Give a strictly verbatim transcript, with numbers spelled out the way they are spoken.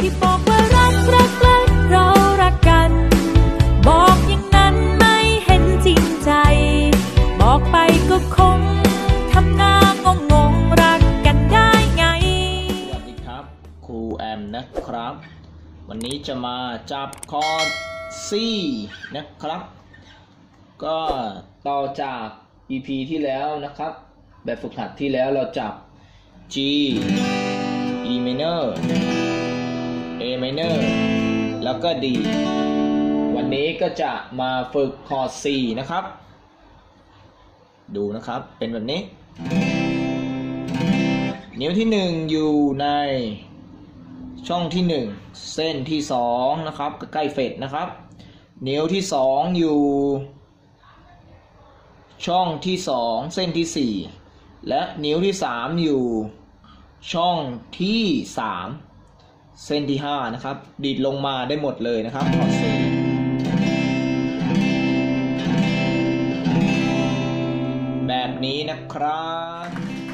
ที่บอกว่ารักรักรักเรารักกันบอกอย่างนั้นไม่เห็นจริงใจบอกไปก็คงทำหน้างงงรักกันได้ไงสวัสดีครับครูแอมนะครับวันนี้จะมาจับคอร์ด C นะครับก็ต่อจาก อี พี ที่แล้วนะครับแบบฝึกหัดที่แล้วเราจับ G E minor A minor แล้วก็ D วันนี้ก็จะมาฝึกคอร์ด C นะครับดูนะครับเป็นแบบนี้นิ้วที่หนึ่งอยู่ในช่องที่หนึ่งเส้นที่สองนะครับใกล้เฟดนะครับนิ้วที่สองอยู่ช่องที่สองเส้นที่สี่และนิ้วที่สามอยู่ช่องที่สามเส้นที่ห้านะครับดีดลงมาได้หมดเลยนะครับคอร์ด C แบบนี้นะครับ